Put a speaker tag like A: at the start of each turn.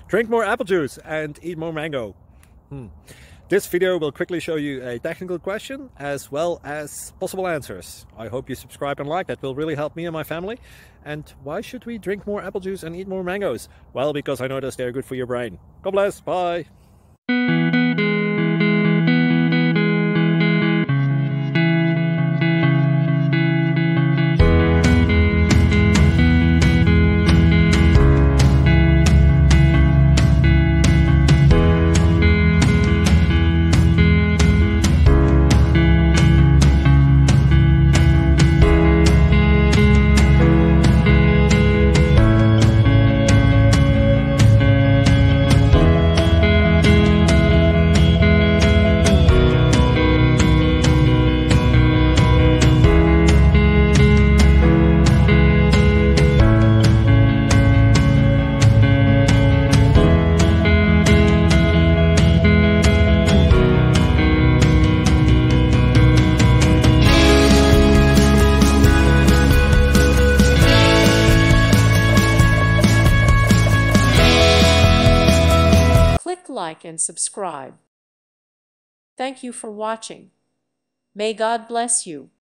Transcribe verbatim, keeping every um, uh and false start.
A: Drink more apple juice and eat more mango. Hmm. This video will quickly show you a technical question as well as possible answers. I hope you subscribe and like, that will really help me and my family. And why should we drink more apple juice and eat more mangoes? Well, because I noticed they're good for your brain. God bless, bye!
B: Like and subscribe. Thank you for watching. May God bless you.